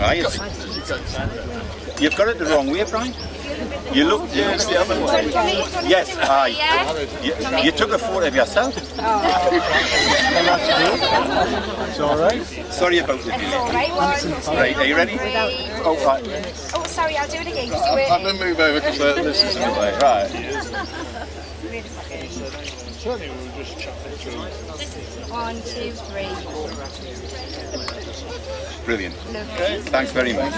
try it. You've got it the wrong way, Brian. You looked the other way. Yes, aye. You took a photo of yourself. It's alright. Sorry about the delay. Right, are you ready? Oh, right. Oh, sorry, I'll do it again. I'm going to move over because this is right. Right. Certainly we'll just chat it through. 1, 2, 3. Brilliant. Thanks very much.